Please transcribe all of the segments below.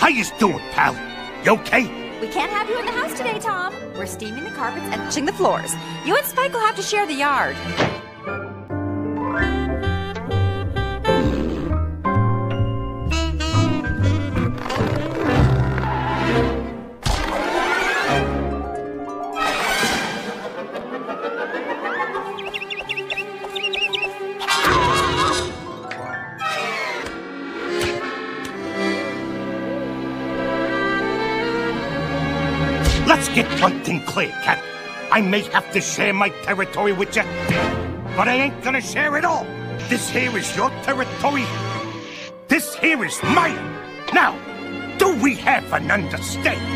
How you doing, pal? You okay? We can't have you in the house today, Tom. We're steaming the carpets and pushing the floors. You and Spike will have to share the yard. Let's get one thing clear, Cat. I may have to share my territory with you, but I ain't gonna share it all. This here is your territory. This here is mine. Now, do we have an understanding?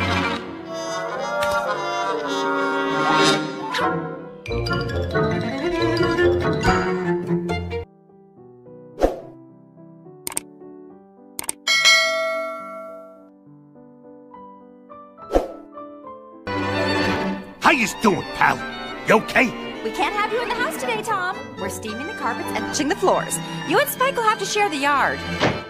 How you doing, pal? You okay? We can't have you in the house today, Tom. We're steaming the carpets and pushing the floors. You and Spike will have to share the yard.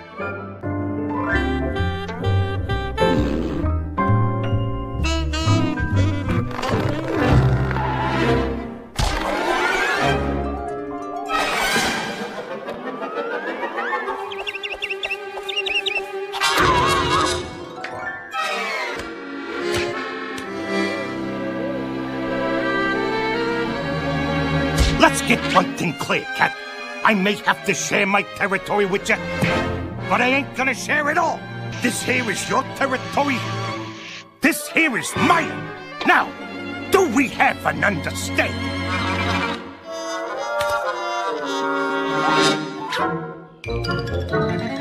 Let's get one thing clear, Cat. I may have to share my territory with you, but I ain't gonna share it all. This here is your territory. This here is mine. Now, do we have an understanding?